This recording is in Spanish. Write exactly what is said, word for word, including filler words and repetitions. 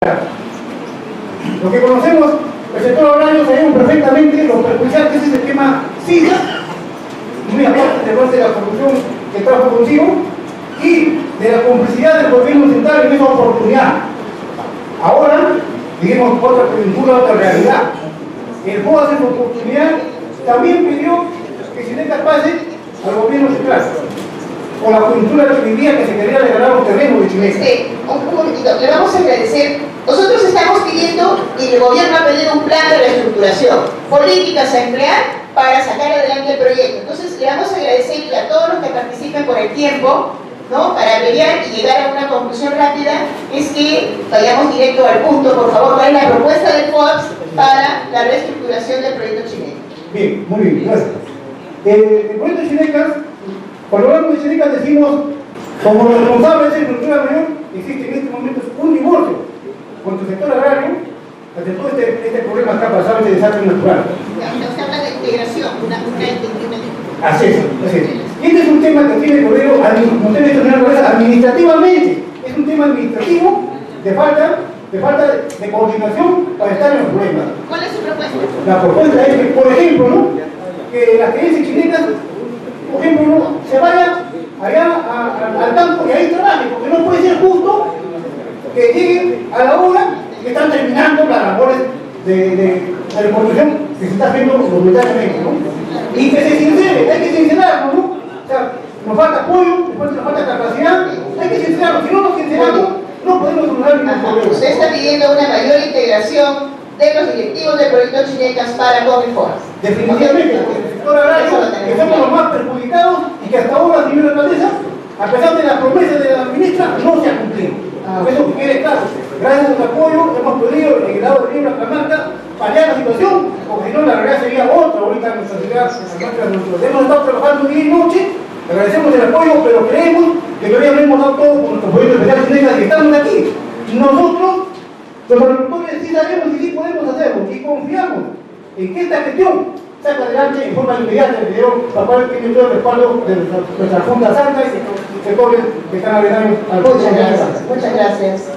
Lo que conocemos, el sector agrario, sabemos perfectamente lo perjudicial que es ese esquema SIDA, muy aparte de parte de la corrupción que trajo consigo, y de la complicidad del gobierno central en esa oportunidad. Ahora, digamos, otra coyuntura, otra realidad. El B O A en su oportunidad también pidió que Chinecas pase al gobierno central, con la coyuntura que vivía, que se quería regalar los terrenos de Chinecas. Este, un momentito, le vamos a agradecer. Nosotros estamos pidiendo, y el gobierno ha pedido un plan de reestructuración, políticas a emplear para sacar adelante el proyecto. Entonces, le vamos a agradecer y a todos los que participen por el tiempo, ¿no? Para pelear y llegar a una conclusión rápida, es que vayamos directo al punto, por favor. ¿Cuál es la propuesta del F O A P S para la reestructuración del proyecto Chinecas? Bien, muy bien, gracias. Eh, el proyecto Chinecas, cuando hablamos de Chinecas decimos, como responsable de esa estructura mayor, existe en este momento un divorcio con el sector agrario, ante todo este, este problema que ha pasado, este desastre natural. Se habla de integración, una, una integración. Así es, así es. Y este es un tema que tiene el gobierno, como usted mencionó, administrativamente. Es un tema administrativo de falta, de falta de, de coordinación para estar en los problemas. ¿Cuál es su propuesta? La propuesta es que, por ejemplo, ¿no? que las gerencias chinetas, por ejemplo, ¿no? se vaya allá a, a, al campo y ahí trabaje, porque no puede ser justo que lleguen a la hora que están terminando las labores de, de, de reconstrucción que se está haciendo voluntariamente, ¿no? Y que se sincere, hay que sincerarlo, ¿no? O sea, nos falta apoyo, después nos falta capacidad, hay que sincerarlo, si no nos sinceramos, no podemos solucionar ningún problema. Usted está pidiendo una mayor integración de los directivos del proyecto Chinecas para con el F O A P S. Definitivamente, porque el sector agrario, que somos los más perjudicados y que hasta ahora, señora alcaldesa, a pesar de la promesa de la ministra, no se ha cumplido. Eso que quede claro. Gracias a su apoyo hemos podido, en el lado de la Cajamarca, paliar la situación, porque si no la realidad sería otra ahorita en nuestra ciudad. Nosotros hemos estado trabajando día y noche, agradecemos el apoyo, pero creemos que todavía no hemos dado todo con nuestro proyecto especial Chinecas y estamos aquí. Nosotros, los agricultores, sí sabemos y sí podemos hacerlo, y confiamos en que esta gestión saca adelante en forma inmediata el video, la cual tiene todo el respaldo de nuestra, nuestra Junta Santa y sectores que están agregando al Muchas gracias. Muchas gracias.